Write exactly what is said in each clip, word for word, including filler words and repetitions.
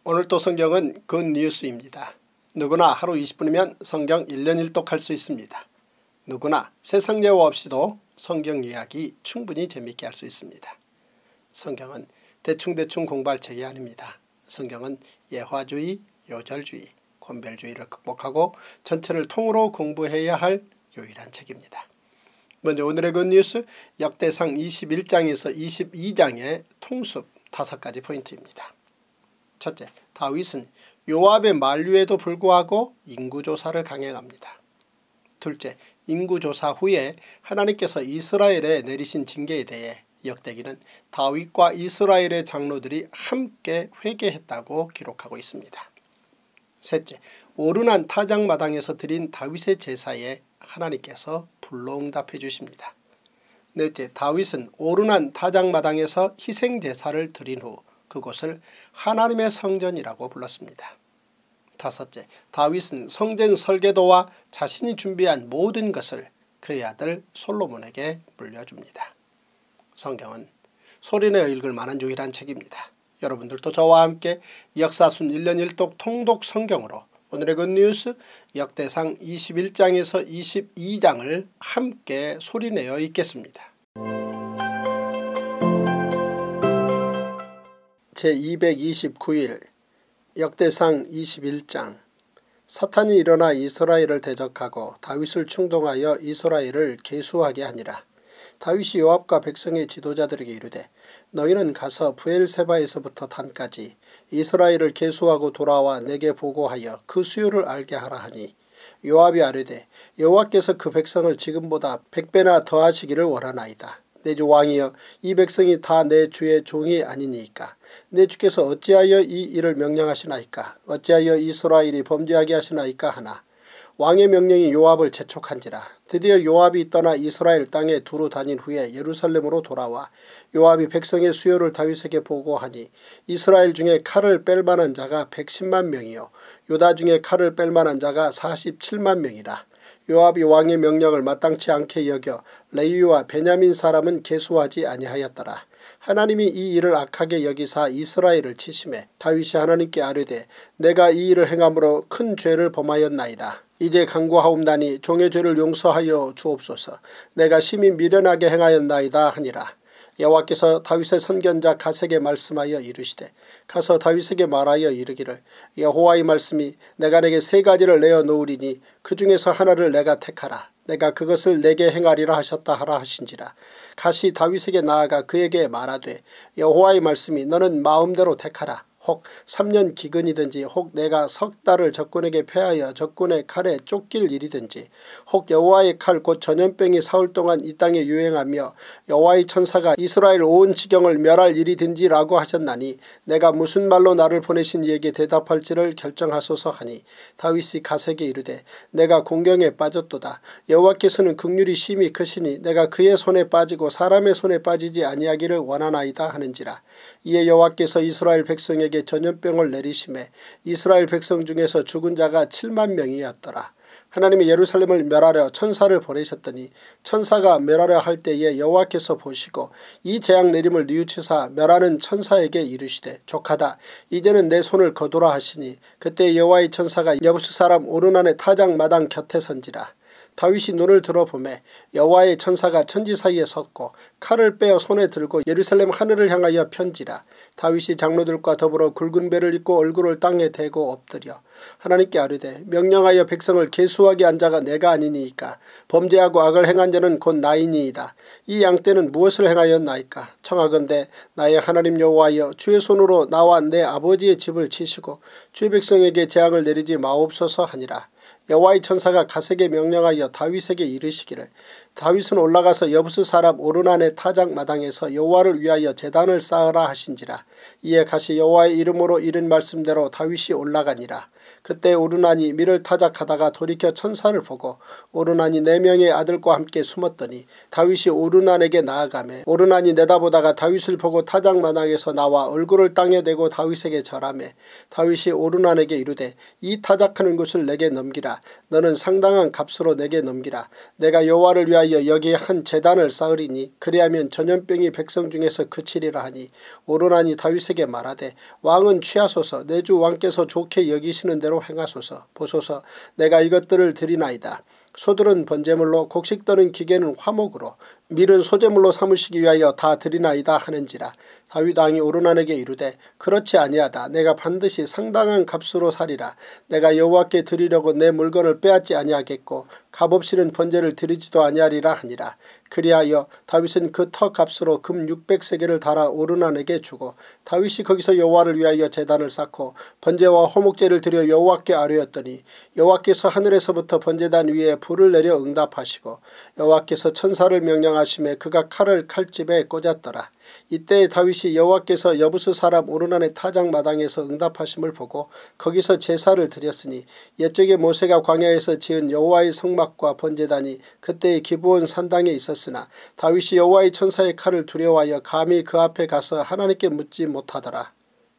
오늘도 성경은 굿뉴스입니다. 누구나 하루 이십 분이면 성경 일 년 일 독할 수 있습니다. 누구나 세상 예화 없이도 성경 이야기 충분히 재미있게 할 수 있습니다. 성경은 대충대충 공부할 책이 아닙니다. 성경은 예화주의, 요절주의, 권별주의를 극복하고 전체를 통으로 공부해야 할 유일한 책입니다. 먼저 오늘의 굿뉴스, 역대상 이십일 장에서 이십이 장의 통습 다섯 가지 포인트입니다. 첫째, 다윗은 요압의 만류에도 불구하고 인구조사를 강행합니다. 둘째, 인구조사 후에 하나님께서 이스라엘에 내리신 징계에 대해 역대기는 다윗과 이스라엘의 장로들이 함께 회개했다고 기록하고 있습니다. 셋째, 오르난 타작마당에서 드린 다윗의 제사에 하나님께서 불로응답해 주십니다. 넷째, 다윗은 오르난 타작마당에서 희생제사를 드린 후 그곳을 하나님의 성전이라고 불렀습니다. 다섯째, 다윗은 성전 설계도와 자신이 준비한 모든 것을 그의 아들 솔로몬에게 물려줍니다. 성경은 소리내어 읽을 만한 유일한 책입니다. 여러분들도 저와 함께 역사순 일 년 일 독 통독 성경으로 오늘의 굿뉴스 역대상 이십일 장에서 이십이 장을 함께 소리내어 읽겠습니다. 제이백이십구 일 역대상 이십일 장. 사탄이 일어나 이스라엘을 대적하고 다윗을 충동하여 이스라엘을 계수하게 하니라. 다윗이 요압과 백성의 지도자들에게 이르되 너희는 가서 브엘세바에서부터 단까지 이스라엘을 계수하고 돌아와 내게 보고하여 그 수요를 알게 하라 하니 요압이 아뢰되 여호와께서 그 백성을 지금보다 백배나 더하시기를 원하나이다. 내 주 왕이여, 이 백성이 다 내 주의 종이 아니니까 내 주께서 어찌하여 이 일을 명령하시나이까? 어찌하여 이스라엘이 범죄하게 하시나이까 하나 왕의 명령이 요압을 재촉한지라. 드디어 요압이 떠나 이스라엘 땅에 두루 다닌 후에 예루살렘으로 돌아와 요압이 백성의 수요를 다윗에게 보고하니 이스라엘 중에 칼을 뺄 만한 자가 백십만 명이요 유다 중에 칼을 뺄 만한 자가 사십칠만 명이라. 요압이 왕의 명령을 마땅치 않게 여겨 레위와 베냐민 사람은 계수하지 아니하였더라. 하나님이 이 일을 악하게 여기사 이스라엘을 치심해 다윗이 하나님께 아뢰되 내가 이 일을 행함으로 큰 죄를 범하였나이다. 이제 간구하옵나니 종의 죄를 용서하여 주옵소서. 내가 심히 미련하게 행하였나이다 하니라. 여호와께서 다윗의 선견자 갓에게 말씀하여 이르시되 가서 다윗에게 말하여 이르기를 여호와의 말씀이 내가 내게 세 가지를 내어 놓으리니 그 중에서 하나를 내가 택하라. 내가 그것을 내게 행하리라 하셨다 하라 하신지라. 갓이 다윗에게 나아가 그에게 말하되 여호와의 말씀이 너는 마음대로 택하라. 혹 삼 년 기근이든지 혹 내가 석 달을 적군에게 패하여 적군의 칼에 쫓길 일이든지 혹 여호와의 칼 곧 전염병이 사흘 동안 이 땅에 유행하며 여호와의 천사가 이스라엘 온 지경을 멸할 일이든지 라고 하셨나니 내가 무슨 말로 나를 보내신 이에게 대답할지를 결정하소서 하니 다윗이 갓에게 이르되 내가 공경에 빠졌도다. 여호와께서는 긍휼이 심히 크시니 내가 그의 손에 빠지고 사람의 손에 빠지지 아니하기를 원하나이다 하는지라. 이에 여호와께서 이스라엘 백성에게 전염병을 내리심에 이스라엘 백성 중에서 죽은 자가 칠만 명이었더라. 하나님이 예루살렘을 멸하려 천사를 보내셨더니 천사가 멸하려 할 때에 여호와께서 보시고 이 재앙 내림을 뉘우치사 멸하는 천사에게 이르시되 족하다. 이제는 내 손을 거두라 하시니 그때 여호와의 천사가 여부스 사람 오르난의 타작마당 곁에 선지라. 다윗이 눈을 들어보매 여호와의 천사가 천지 사이에 섰고 칼을 빼어 손에 들고 예루살렘 하늘을 향하여 편지라. 다윗이 장로들과 더불어 굵은 배를 입고 얼굴을 땅에 대고 엎드려 하나님께 아뢰되 명령하여 백성을 계수하게 한 자가 내가 아니니이까? 범죄하고 악을 행한 자는 곧 나이니이다. 이 양떼는 무엇을 행하였나이까? 청하건대 나의 하나님 여호와여, 주의 손으로 나와 내 아버지의 집을 치시고 주의 백성에게 재앙을 내리지 마옵소서 하니라. 여호와의 천사가 갓에게 명령하여 다윗에게 이르시기를 다윗은 올라가서 여부스 사람 오르난의 타작마당에서 여호와를 위하여 제단을 쌓으라 하신지라. 이에 갓이 여호와의 이름으로 이른 말씀대로 다윗이 올라가니라. 그때 오르나니 밀을 타작하다가 돌이켜 천사를 보고 오르나니 네 명의 아들과 함께 숨었더니 다윗이 오르난에게 나아가매 오르난이 내다보다가 다윗을 보고 타작마당에서 나와 얼굴을 땅에 대고 다윗에게 절하매 다윗이 오르난에게 이르되 이 타작하는 곳을 내게 넘기라. 너는 상당한 값으로 내게 넘기라. 내가 여호와를 위하여 여기에 한 제단을 쌓으리니 그리하면 전염병이 백성 중에서 그치리라 하니 오르난이 다윗에게 말하되 왕은 취하소서. 내 주 왕께서 좋게 여기시는 대로 행하소서. 보소서 내가 이것들을 드리나이다. 소들은 번제물로 곡식 떠는 기계는 화목으로 밀은 소제물로 삼으시기 위하여 다 드리나이다 하는지라. 다윗 왕이 오르난에게 이르되 그렇지 아니하다. 내가 반드시 상당한 값으로 사리라. 내가 여호와께 드리려고 내 물건을 빼앗지 아니하겠고 값없이는 번제를 드리지도 아니하리라 하니라. 그리하여 다윗은 그 터 값으로 금 육백 세겔을 달아 오르난에게 주고 다윗이 거기서 여호와를 위하여 제단을 쌓고 번제와 화목제를 드려 여호와께 아뢰었더니 여호와께서 하늘에서부터 번제단 위에 불을 내려 응답하시고 여호와께서 천사를 명령하심에 그가 칼을 칼집에 꽂았더라. 이때 다윗이 여호와께서 여부스 사람 오르난의 타작마당에서 응답하심을 보고 거기서 제사를 드렸으니 옛적에 모세가 광야에서 지은 여호와의 성막과 번제단이 그때의 기브온 산당에 있었으나 다윗이 여호와의 천사의 칼을 두려워하여 감히 그 앞에 가서 하나님께 묻지 못하더라.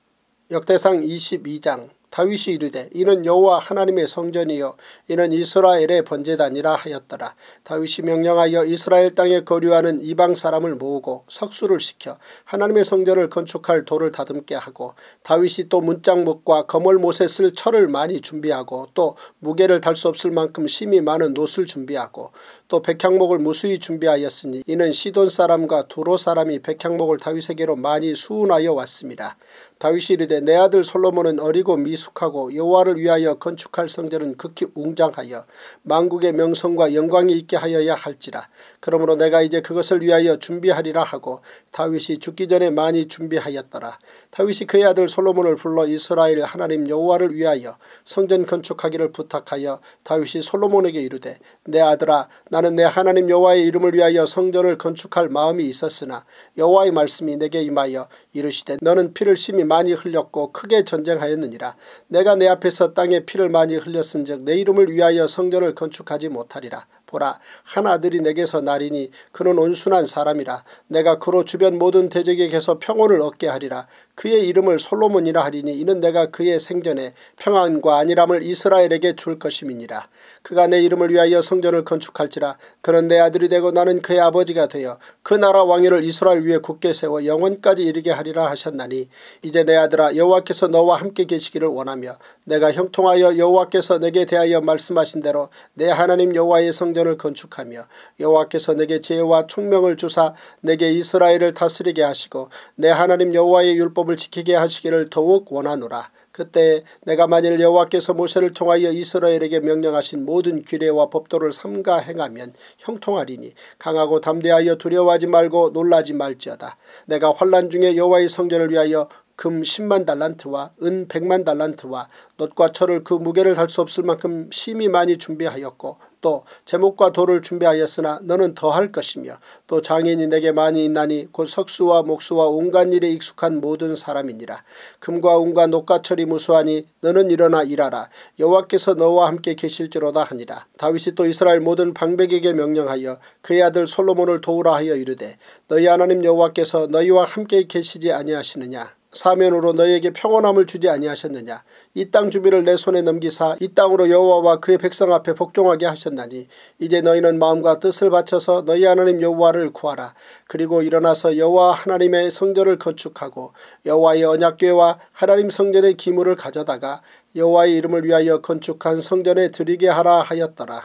역대상 이십이 장. 다윗이 이르되 이는 여호와 하나님의 성전이요 이는 이스라엘의 번제단이라 하였더라. 다윗이 명령하여 이스라엘 땅에 거류하는 이방 사람을 모으고 석수를 시켜 하나님의 성전을 건축할 돌을 다듬게 하고 다윗이 또 문짝목과 거멀못에 쓸 철을 많이 준비하고 또 무게를 달 수 없을 만큼 심이 많은 놋을 준비하고 또 백향목을 무수히 준비하였으니 이는 시돈 사람과 두로 사람이 백향목을 다윗에게로 많이 수운하여 왔습니다. 다윗이 이르되 내 아들 솔로몬은 어리고 미숙하고 여호와를 위하여 건축할 성전은 극히 웅장하여 만국의 명성과 영광이 있게 하여야 할지라. 그러므로 내가 이제 그것을 위하여 준비하리라 하고 다윗이 죽기 전에 많이 준비하였더라. 다윗이 그의 아들 솔로몬을 불러 이스라엘 하나님 여호와를 위하여 성전 건축하기를 부탁하여 다윗이 솔로몬에게 이르되 내 아들아 나는 내 하나님 여호와의 이름을 위하여 성전을 건축할 마음이 있었으나 여호와의 말씀이 내게 임하여 이르시되 너는 피를 심히 많이 흘렸고 크게 전쟁하였느니라. 내가 내 앞에서 땅에 피를 많이 흘렸은즉 내 이름을 위하여 성전을 건축하지 못하리라. 보라 한 아들이 내게서 나리니 그는 온순한 사람이라. 내가 그로 주변 모든 대적에게서 평온을 얻게 하리라. 그의 이름을 솔로몬이라 하리니 이는 내가 그의 생전에 평안과 안일함을 이스라엘에게 줄 것임이니라. 그가 내 이름을 위하여 성전을 건축할지라. 그는 내 아들이 되고 나는 그의 아버지가 되어 그 나라 왕위를 이스라엘 위에 굳게 세워 영원까지 이르게 하리라 하셨나니 이제 내 아들아 여호와께서 너와 함께 계시기를 원하며 내가 형통하여 여호와께서 내게 대하여 말씀하신 대로 내 하나님 여호와의 성전을 건축하며 여호와께서 내게 지혜와 총명을 주사 내게 이스라엘을 다스리게 하시고 내 하나님 여호와의 율법을 지키게 하시기를 더욱 원하노라. 그때 내가 만일 여호와께서 모세를 통하여 이스라엘에게 명령하신 모든 규례와 법도를 삼가 행하면 형통하리니 강하고 담대하여 두려워하지 말고 놀라지 말지어다. 내가 환난 중에 여호와의 성전을 위하여 금 십만 달란트와 은 백만 달란트와 놋과 철을 그 무게를 달 수 없을 만큼 심히 많이 준비하였고 또 제목과 돌을 준비하였으나 너는 더할 것이며 또 장인이 내게 많이 있나니 곧 석수와 목수와 온갖 일에 익숙한 모든 사람이니라. 금과 은과 놋과 철이 무수하니 너는 일어나 일하라. 여호와께서 너와 함께 계실지로다 하니라. 다윗이 또 이스라엘 모든 방백에게 명령하여 그의 아들 솔로몬을 도우라 하여 이르되 너희 하나님 여호와께서 너희와 함께 계시지 아니하시느냐. 사면으로 너희에게 평온함을 주지 아니하셨느냐. 이 땅 주민을 내 손에 넘기사 이 땅으로 여호와와 그의 백성 앞에 복종하게 하셨나니 이제 너희는 마음과 뜻을 바쳐서 너희 하나님 여호와를 구하라. 그리고 일어나서 여호와 하나님의 성전을 건축하고 여호와의 언약궤와 하나님 성전의 기물을 가져다가 여호와의 이름을 위하여 건축한 성전에 드리게 하라 하였더라.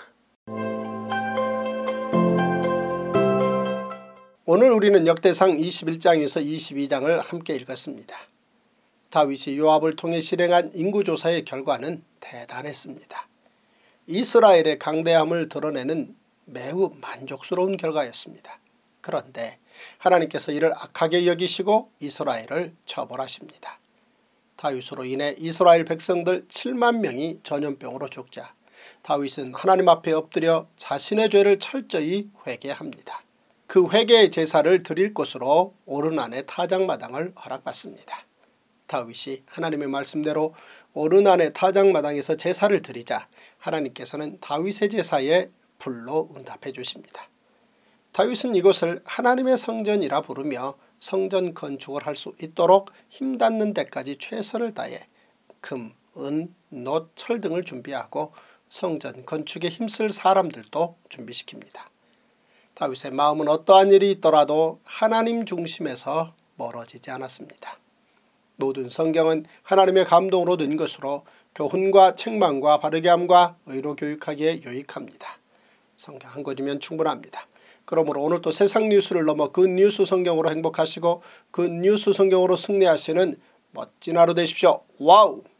오늘 우리는 역대상 이십일 장에서 이십이 장을 함께 읽었습니다. 다윗이 요압을 통해 실행한 인구조사의 결과는 대단했습니다. 이스라엘의 강대함을 드러내는 매우 만족스러운 결과였습니다. 그런데 하나님께서 이를 악하게 여기시고 이스라엘을 처벌하십니다. 다윗으로 인해 이스라엘 백성들 칠만 명이 전염병으로 죽자 다윗은 하나님 앞에 엎드려 자신의 죄를 철저히 회개합니다. 그 회개의 제사를 드릴 곳으로 오르난의 타작마당을 허락받습니다. 다윗이 하나님의 말씀대로 오르난의 타작마당에서 제사를 드리자 하나님께서는 다윗의 제사에 불로 응답해 주십니다. 다윗은 이곳을 하나님의 성전이라 부르며 성전 건축을 할 수 있도록 힘닿는 데까지 최선을 다해 금, 은, 놋, 철 등을 준비하고 성전 건축에 힘쓸 사람들도 준비시킵니다. 다윗의 마음은 어떠한 일이 있더라도 하나님 중심에서 멀어지지 않았습니다. 모든 성경은 하나님의 감동으로 된 것으로 교훈과 책망과 바르게함과 의로 교육하기에 유익합니다. 성경 한 권이면 충분합니다. 그러므로 오늘도 세상 뉴스를 넘어 그 뉴스 성경으로 행복하시고 그 뉴스 성경으로 승리하시는 멋진 하루 되십시오. 와우!